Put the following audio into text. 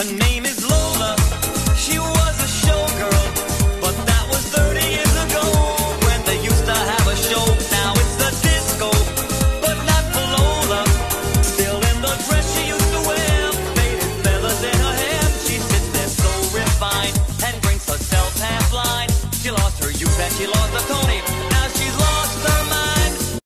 Her name is Lola. She was a showgirl, but that was 30 years ago when they used to have a show. Now it's the disco, but not for Lola. Still in the dress she used to wear, faded feathers in her hair. She sits there so refined and drinks herself half blind. She lost her youth and she lost her Tony.